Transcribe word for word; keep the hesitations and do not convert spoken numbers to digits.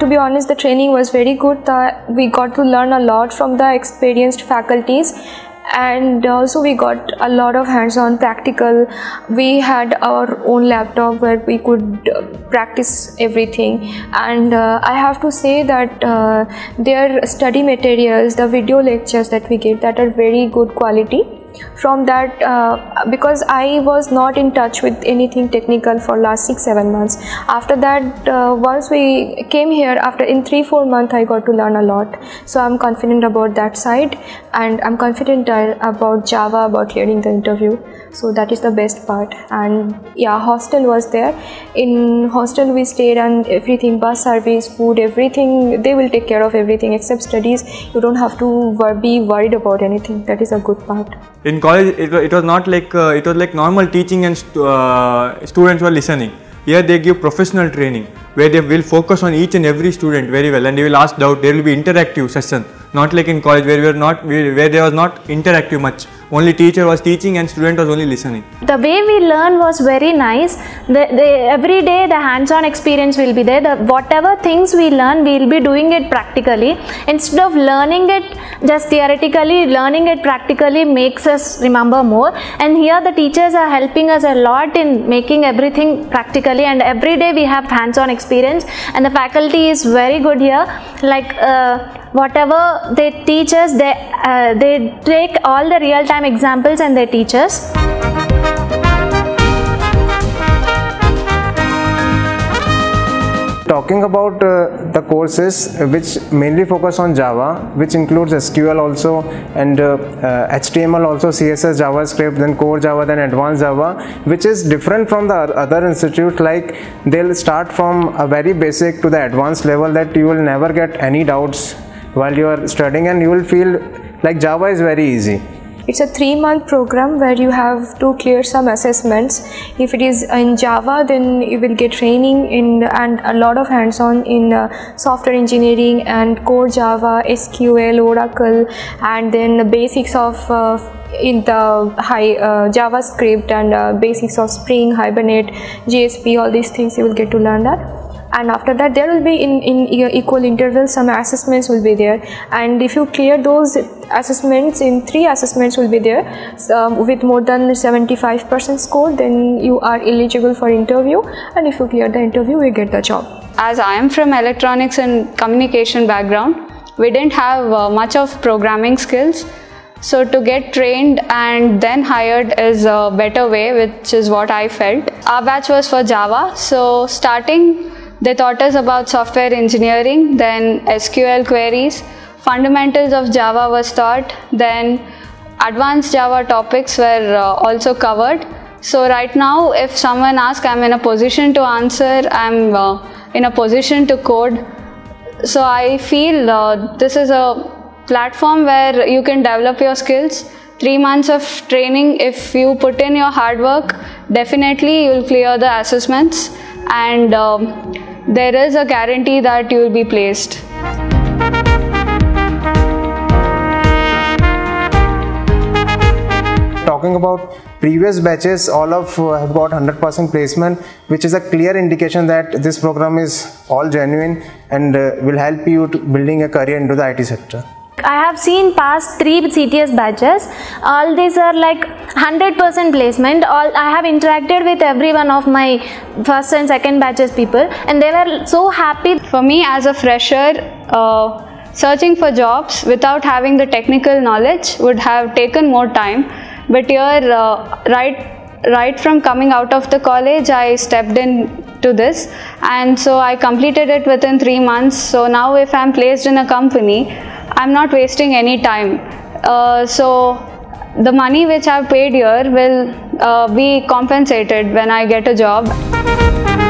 to be honest, the training was very good. The, we got to learn a lot from the experienced faculties, and also we got a lot of hands-on practical. We had our own laptop where we could uh, practice everything, and uh, I have to say that uh, their study materials, the video lectures that we get, that are very good quality. From that, uh, because I was not in touch with anything technical for last six seven months. After that, uh, once we came here, after in three four months, I got to learn a lot. So I'm confident about that side, and I'm confident uh, about Java, about clearing the interview. So that is the best part. And yeah, hostel was there. In hostel we stayed, and everything, bus service, food, everything, they will take care of everything except studies. You don't have to wor be worried about anything. That is a good part. In college, it, it was not like uh, it was like normal teaching, and st uh, students were listening. Here they give professional training where they will focus on each and every student very well, and they will ask doubt. There will be interactive session, not like in college where we were not where there was not interactive much. Only teacher was teaching and student was only listening. The way we learn was very nice. The, the, every day the hands-on experience will be there. The, whatever things we learn, we will be doing it practically. Instead of learning it just theoretically, learning it practically makes us remember more. And here the teachers are helping us a lot in making everything practically, and every day we have hands-on experience, and the faculty is very good here. Like uh, whatever they teach us, they, uh, they take all the real-time examples and they teach us. Talking about uh, the courses uh, which mainly focus on Java, which includes S Q L also, and uh, uh, H T M L also, C S S, JavaScript, then Core Java, then Advanced Java, which is different from the other institutes. Like they'll start from a very basic to the advanced level that you will never get any doubts while you are studying, and you will feel like Java is very easy. It's a three-month program where you have to clear some assessments. If it is in Java, then you will get training in and a lot of hands-on in uh, software engineering and core Java, S Q L, Oracle, and then the basics of uh, in the high uh, JavaScript and uh, basics of Spring, Hibernate, J S P. All these things you will get to learn that. And after that, there will be in, in equal intervals some assessments will be there, and if you clear those assessments, in three assessments will be there, so with more than seventy-five percent score, then you are eligible for interview, and if you clear the interview, you get the job. As I am from electronics and communication background, we didn't have uh, much of programming skills. So to get trained and then hired is a better way, which is what I felt. Our batch was for Java, so starting they taught us about software engineering, then S Q L queries, fundamentals of Java was taught, then advanced Java topics were uh, also covered. So right now, if someone asks, I'm in a position to answer, I'm uh, in a position to code. So I feel uh, this is a platform where you can develop your skills. Three months of training, if you put in your hard work, definitely you'll clear the assessments, and um, there is a guarantee that you will be placed. Talking about previous batches, all of uh, have got one hundred percent placement, which is a clear indication that this program is all genuine and uh, will help you to building a career into the I T sector. I have seen past three C T S batches. All these are like one hundred percent placement. All I have interacted with every one of my first and second batches people, and they were so happy. For me as a fresher, uh, searching for jobs without having the technical knowledge would have taken more time. But here, uh, right, right from coming out of the college, I stepped in to this, and so I completed it within three months. So now if I'm placed in a company, I'm not wasting any time. Uh, so the money which I've paid here will uh, be compensated when I get a job.